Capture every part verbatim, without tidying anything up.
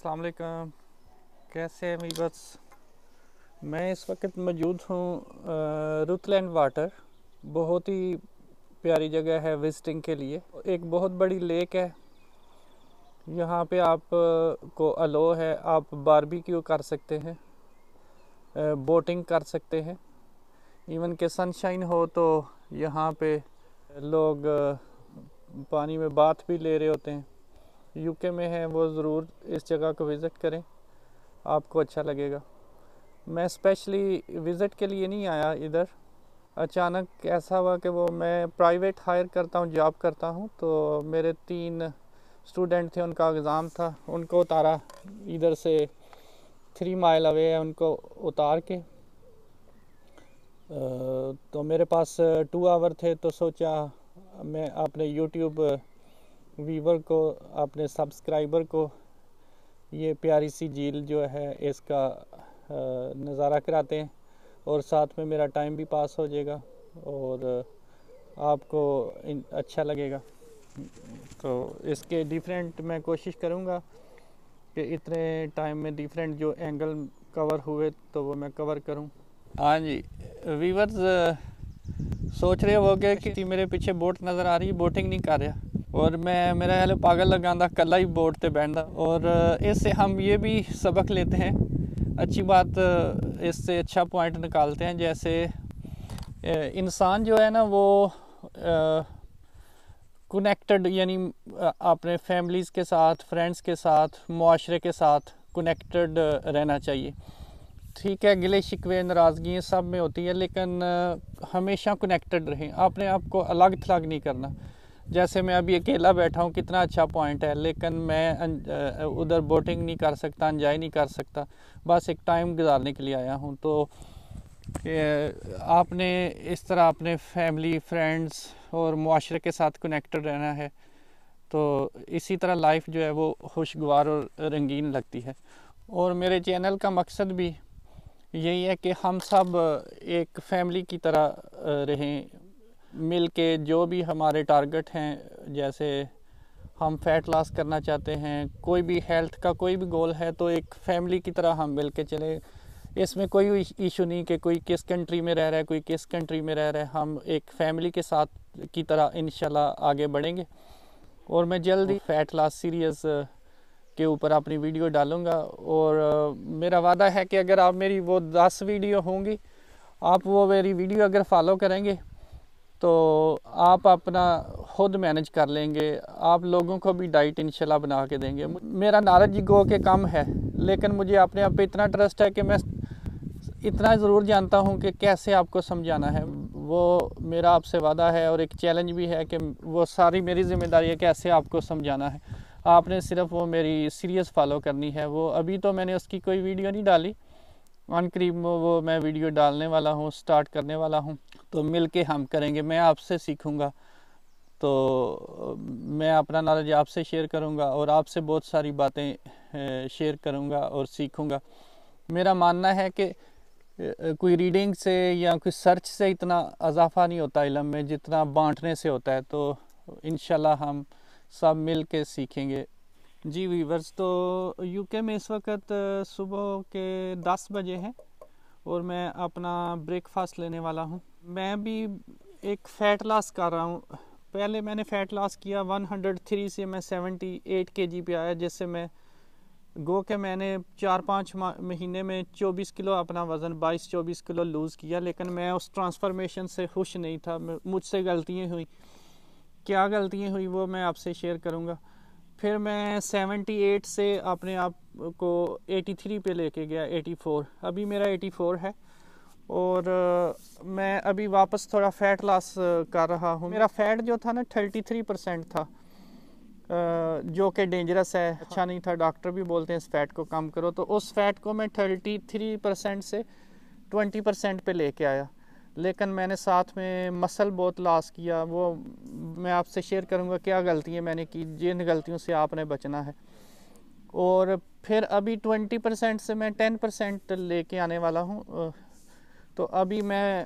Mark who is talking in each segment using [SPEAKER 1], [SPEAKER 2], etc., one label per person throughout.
[SPEAKER 1] अस्सलाम वालेकुम। कैसे हैं वीवर्स? मैं इस वक्त मौजूद हूँ रुतलैंड वाटर। बहुत ही प्यारी जगह है विजिटिंग के लिए। एक बहुत बड़ी लेक है। यहाँ पे आप अ, को अलो है, आप बारबेक्यू कर सकते हैं, बोटिंग कर सकते हैं। इवन के सनशाइन हो तो यहाँ पे लोग अ, पानी में बाथ भी ले रहे होते हैं। यूके में है वो ज़रूर इस जगह को विज़िट करें, आपको अच्छा लगेगा। मैं स्पेशली विज़िट के लिए नहीं आया इधर। अचानक ऐसा हुआ कि वो मैं प्राइवेट हायर करता हूँ, जॉब करता हूँ, तो मेरे तीन स्टूडेंट थे, उनका एग्ज़ाम था, उनको उतारा इधर से थ्री माइल अवे है, उनको उतार के तो मेरे पास टू आवर थे, तो सोचा मैं अपने यूट्यूब व्यूवर को, अपने सब्सक्राइबर को ये प्यारी सी झील जो है इसका नज़ारा कराते हैं और साथ में मेरा टाइम भी पास हो जाएगा और आपको अच्छा लगेगा। तो इसके डिफरेंट मैं कोशिश करूँगा कि इतने टाइम में डिफरेंट जो एंगल कवर हुए तो वो मैं कवर करूँ। हाँ जी व्यूवर्स, सोच रहे हो गए कि मेरे पीछे बोट नज़र आ रही है, बोटिंग नहीं कर रहा और मैं मेरा हाल पागल लगांदा कला ही बोट पे बैठा। और इससे हम ये भी सबक लेते हैं, अच्छी बात, इससे अच्छा पॉइंट निकालते हैं। जैसे इंसान जो है ना वो कनेक्टेड, यानी अपने फैमिलीज़ के साथ, फ्रेंड्स के साथ, मुआशरे के साथ कनेक्टेड रहना चाहिए। ठीक है, गिले शिकवे नाराज़गी सब में होती है, लेकिन हमेशा कनेक्टेड रहें, अपने आप को अलग थलग नहीं करना। जैसे मैं अभी अकेला बैठा हूँ, कितना अच्छा पॉइंट है, लेकिन मैं उधर बोटिंग नहीं कर सकता, एंजॉय नहीं कर सकता, बस एक टाइम गुजारने के लिए आया हूँ। तो आपने इस तरह अपने फैमिली, फ्रेंड्स और मुआशरे के साथ कनेक्टेड रहना है, तो इसी तरह लाइफ जो है वो खुशगवार और रंगीन लगती है। और मेरे चैनल का मकसद भी यही है कि हम सब एक फैमिली की तरह रहें, मिल के जो भी हमारे टारगेट हैं, जैसे हम फैट लॉस करना चाहते हैं, कोई भी हेल्थ का कोई भी गोल है, तो एक फैमिली की तरह हम मिल के चले। इसमें कोई इशू नहीं कि कोई किस कंट्री में रह रहा है, कोई किस कंट्री में रह रहा है, हम एक फैमिली के साथ की तरह इंशाल्लाह आगे बढ़ेंगे। और मैं जल्दी फैट लॉस सीरीज़ के ऊपर अपनी वीडियो डालूँगा और मेरा वादा है कि अगर आप मेरी वो दस वीडियो होंगी, आप वो मेरी वीडियो अगर फॉलो करेंगे तो आप अपना खुद मैनेज कर लेंगे, आप लोगों को भी डाइट इंशाल्लाह बना के देंगे। मेरा नॉलेज गो के कम है, लेकिन मुझे अपने आप पे इतना ट्रस्ट है कि मैं इतना ज़रूर जानता हूँ कि कैसे आपको समझाना है। वो मेरा आपसे वादा है और एक चैलेंज भी है कि वो सारी मेरी ज़िम्मेदारी है कैसे आपको समझाना है। आपने सिर्फ वो मेरी सीरीज़ फॉलो करनी है। वो अभी तो मैंने उसकी कोई वीडियो नहीं डाली, ऑन करीब वो मैं वीडियो डालने वाला हूँ, स्टार्ट करने वाला हूँ, तो मिल के हम करेंगे। मैं आपसे सीखूँगा, तो मैं अपना नॉलेज आपसे शेयर करूँगा और आपसे बहुत सारी बातें शेयर करूँगा और सीखूँगा। मेरा मानना है कि कोई रीडिंग से या कोई सर्च से इतना इजाफा नहीं होता इल्म में जितना बांटने से होता है। तो इंशाल्लाह हम सब मिल के सीखेंगे। जी वीवर्स, तो यूके में इस वक्त सुबह के दस बजे हैं और मैं अपना ब्रेकफास्ट लेने वाला हूँ। मैं भी एक फ़ैट लॉस कर रहा हूँ। पहले मैंने फ़ैट लॉस किया, एक सौ तीन से मैं अठहत्तर केजी पे आया, जिससे मैं गो के मैंने चार पाँच महीने में चौबीस किलो अपना वज़न बाईस चौबीस किलो लूज़ किया। लेकिन मैं उस ट्रांसफॉर्मेशन से खुश नहीं था। मुझसे गलतियाँ हुई, क्या गलतियाँ हुई वो मैं आपसे शेयर करूँगा। फिर मैं अठहत्तर से अपने आप को तिरासी पे लेके गया, चौरासी, अभी मेरा चौरासी है और मैं अभी वापस थोड़ा फ़ैट लॉस कर रहा हूँ। मेरा फ़ैट जो था ना तैंतीस परसेंट था, जो कि डेंजरस है, अच्छा नहीं था। डॉक्टर भी बोलते हैं इस फ़ैट को कम करो, तो उस फ़ैट को मैं तैंतीस परसेंट से बीस परसेंट पे लेके आया। लेकिन मैंने साथ में मसल बहुत लॉस किया। वो मैं आपसे शेयर करूंगा क्या गलतियां मैंने की, जिन गलतियों से आपने बचना है। और फिर अभी बीस परसेंट से मैं दस परसेंट लेके आने वाला हूं। तो अभी मैं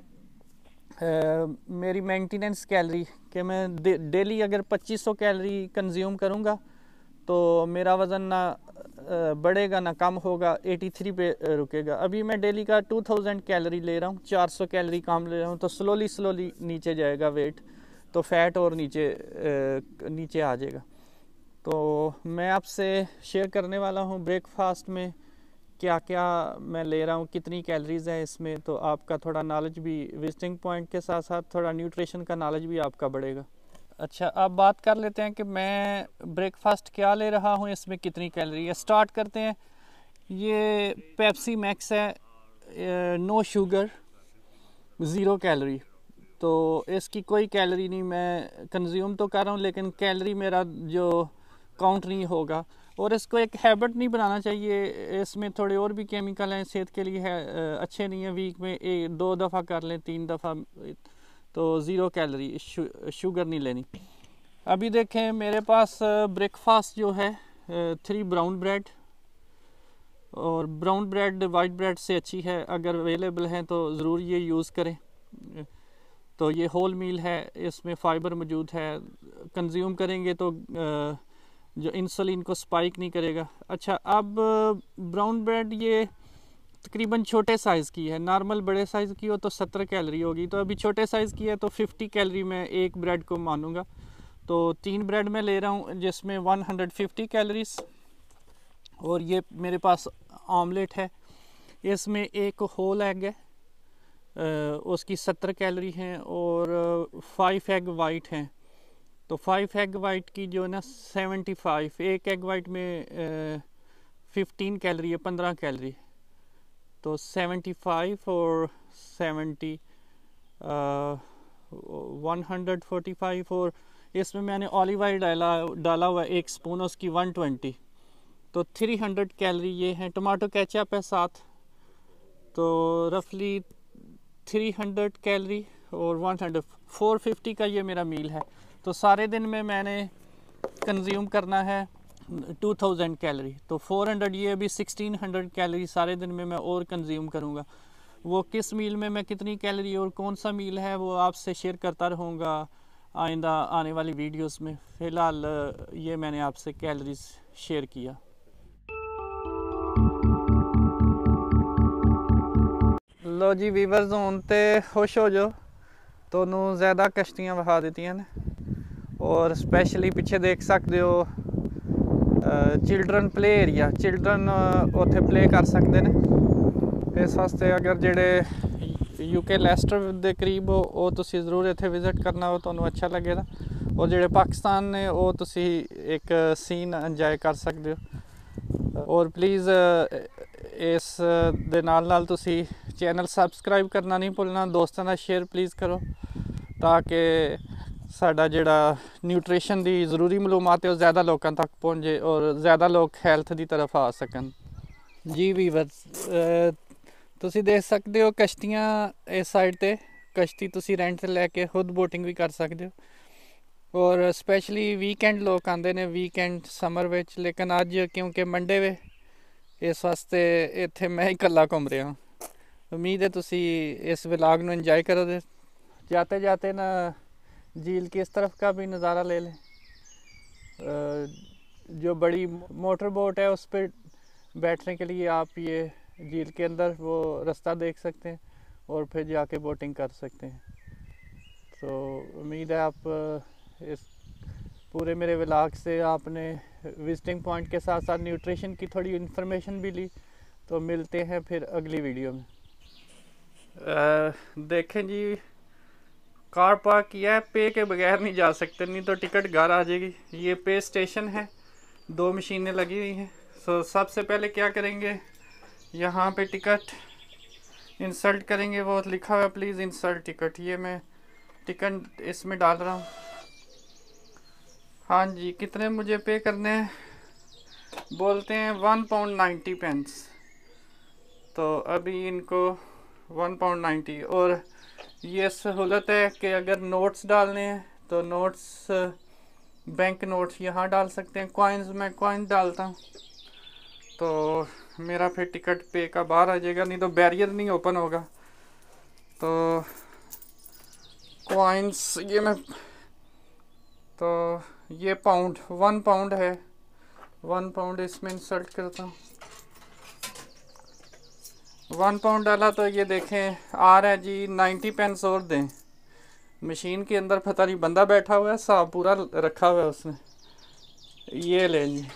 [SPEAKER 1] आ, मेरी मेंटेनेंस कैलोरी कि मैं डेली अगर पच्चीस सौ कैलोरी कंज्यूम करूंगा तो मेरा वज़न ना बढ़ेगा ना कम होगा, तिरासी पे रुकेगा। अभी मैं डेली का दो हज़ार कैलोरी ले रहा हूँ, चार सौ कैलोरी कम ले रहा हूँ, तो स्लोली स्लोली नीचे जाएगा वेट, तो फैट और नीचे नीचे आ जाएगा। तो मैं आपसे शेयर करने वाला हूँ ब्रेकफास्ट में क्या क्या मैं ले रहा हूँ, कितनी कैलोरीज है इसमें, तो आपका थोड़ा नॉलेज भी विजिटिंग पॉइंट के साथ साथ थोड़ा न्यूट्रिशन का नॉलेज भी आपका बढ़ेगा। अच्छा, अब बात कर लेते हैं कि मैं ब्रेकफास्ट क्या ले रहा हूँ, इसमें कितनी कैलोरी है। स्टार्ट करते हैं। ये पेप्सी मैक्स है, नो शुगर, ज़ीरो कैलोरी, तो इसकी कोई कैलोरी नहीं, मैं कंज्यूम तो कर रहा हूँ लेकिन कैलोरी मेरा जो काउंट नहीं होगा। और इसको एक हैबिट नहीं बनाना चाहिए, इसमें थोड़े और भी केमिकल हैं, सेहत के लिए है अच्छे नहीं है। वीक में एक दो दफ़ा कर लें, तीन दफ़ा, तो ज़ीरो कैलोरी, शु, शुगर नहीं लेनी। अभी देखें मेरे पास ब्रेकफास्ट जो है, थ्री ब्राउन ब्रेड, और ब्राउन ब्रेड वाइट ब्रेड से अच्छी है, अगर अवेलेबल है तो ज़रूर ये यूज़ करें। तो ये होल मील है, इसमें फ़ाइबर मौजूद है, कंज्यूम करेंगे तो जो इंसुलिन को स्पाइक नहीं करेगा। अच्छा, अब ब्राउन ब्रेड ये तकरीबन छोटे साइज़ की है, नॉर्मल बड़े साइज़ की हो तो सत्तर कैलोरी होगी, तो अभी छोटे साइज़ की है तो पचास कैलोरी में एक ब्रेड को मानूंगा। तो तीन ब्रेड में ले रहा हूँ जिसमें एक सौ पचास कैलोरीज, और ये मेरे पास ऑमलेट है, इसमें एक होल एग है, उसकी सत्तर कैलोरी हैं, और फाइव एग वाइट हैं, तो फाइव एग वाइट की जो है ना सेवेंटी फाइव, एक एग वाइट में फिफ्टीन कैलोरी है, पंद्रह कैलोरी, तो सेवेंटी फाइव और seventy one hundred forty five, और इसमें मैंने ऑलिव ऑयल डाला डाला हुआ एक स्पून, उसकी वन ट्वेंटी, तो थ्री हंड्रेड कैलोरी ये है। टमाटो केचप है साथ, तो रफली थ्री हंड्रेड कैलोरी और वन हंड्रेड फोर फिफ्टी का ये मेरा मील है। तो सारे दिन में मैंने कंज्यूम करना है टू थाउजेंड कैलोरी, तो फोर हंड्रेड, ये अभी सिक्सटीन हंड्रेड कैलोरी सारे दिन में मैं और कंज्यूम करूँगा। वो किस मील में मैं कितनी कैलोरी और कौन सा मील है वो आपसे शेयर करता रहूँगा आइंदा आने वाली वीडियोस में। फ़िलहाल ये मैंने आपसे कैलोरीज शेयर किया। लो जी वीवर्स, हूँ तो खुश हो जाओ, तो ज़्यादा कश्तियाँ विखा दी हैं, और स्पैशली पिछे देख सकते हो चिल्ड्रन प्ले एरिया, चिल्ड्रन उत्थे प्ले कर सकते हैं। इस वास्ते अगर जेडे यूके लैस्टर के करीब हो वो तुसी ज़रूर इत्थे विजिट करना हो, तो अच्छा लगेगा। और जेडे पाकिस्तान ने वो तुसी एक सीन इंजॉय कर सकते हो। और प्लीज़ इस दे नाल नाल तुसी चैनल सबसक्राइब करना नहीं भुलना, दोस्तों नाल शेयर प्लीज़ करो, ताकि साडा जिहड़ा न्यूट्रिशन की ज़रूरी मालूमात है वो ज़्यादा लोगों तक पहुँचे और ज़्यादा लोग हैल्थ की तरफ आ सकन। जी वीवर्स, तुसी देख सकते हो कश्तियाँ इस साइड ते, कश्ती तुसी रेंट ते लैके खुद बोटिंग भी कर सकते हो, और स्पैशली वीकेंड लोग आते हैं वीकेंड समर विच, लेकिन अज क्योंकि मंडे वे इस वास्ते इत्थे मैं ही कल्ला घूम रहा हूँ। उम्मीद है तुसी इस व्लॉग नूं इंजॉय करोगे। जाते जाते ना झील की इस तरफ का भी नज़ारा ले लें। जो बड़ी मोटर बोट है उस पर बैठने के लिए आप ये झील के अंदर वो रास्ता देख सकते हैं और फिर जाके बोटिंग कर सकते हैं। तो उम्मीद है आप इस पूरे मेरे व्लॉग से आपने विजिटिंग पॉइंट के साथ साथ न्यूट्रिशन की थोड़ी इन्फॉर्मेशन भी ली। तो मिलते हैं फिर अगली वीडियो में। आ, देखें जी, कार पार्क किया है, पे के बगैर नहीं जा सकते, नहीं तो टिकट घर आ जाएगी। ये पे स्टेशन है, दो मशीनें लगी हुई हैं। सो सबसे पहले क्या करेंगे, यहाँ पे टिकट इंसर्ट करेंगे, वो लिखा हुआ प्लीज़ इंसर्ट टिकट। ये मैं टिकट इसमें डाल रहा हूँ। हाँ जी, कितने मुझे पे करने हैं, बोलते हैं वन पाउंड नाइन्टी पेंस। तो अभी इनको वन पाउंड नाइन्टी, और ये सहूलत है कि अगर नोट्स डालने हैं तो नोट्स बैंक नोट्स यहाँ डाल सकते हैं। कॉइन्स मैं कॉइन डालता हूँ तो मेरा फिर टिकट पे का बाहर आ जाएगा, नहीं तो बैरियर नहीं ओपन होगा। तो कॉइन्स ये मैं, तो ये पाउंड वन पाउंड है, वन पाउंड इसमें इंसर्ट करता हूँ। वन पाउंड डाला तो ये देखें आ रहा है जी नाइन्टी पेंस और दें। मशीन के अंदर पता नहीं बंदा बैठा हुआ है, हिसाब पूरा रखा हुआ है उसने। ये ले जी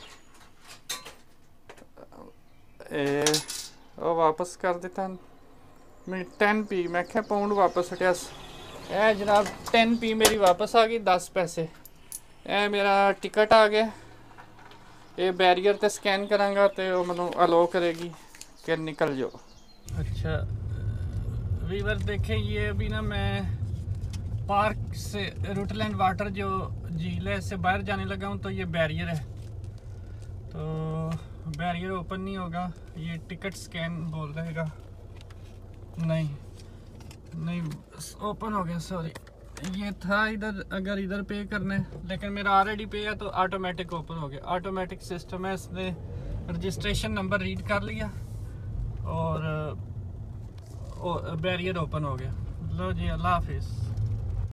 [SPEAKER 1] ए और वापस कर देता मैं टेन पी। मैं क्या पाउंड वापस हटिया ए जनाब, टेन पी मेरी वापस आ गई, दस पैसे। ए मेरा टिकट आ गया। ये बैरियर ते स्कैन करांगा तो मतलब अलो करेगी कि निकल जाओ। अच्छा वीवर देखें, ये अभी ना मैं पार्क से रूटलैंड वाटर जो झील है से बाहर जाने लगा हूँ, तो ये बैरियर है, तो बैरियर ओपन नहीं होगा। ये टिकट स्कैन बोल रहेगा, नहीं नहीं ओपन हो गया, सॉरी। ये था इधर, अगर इधर पे करना है, लेकिन मेरा ऑलरेडी पे है तो ऑटोमेटिक ओपन हो गया। ऑटोमेटिक सिस्टम है, इसने रजिस्ट्रेशन नंबर रीड कर लिया और, और बैरियर ओपन हो गया। लो जी, अल्लाह हाफिज़।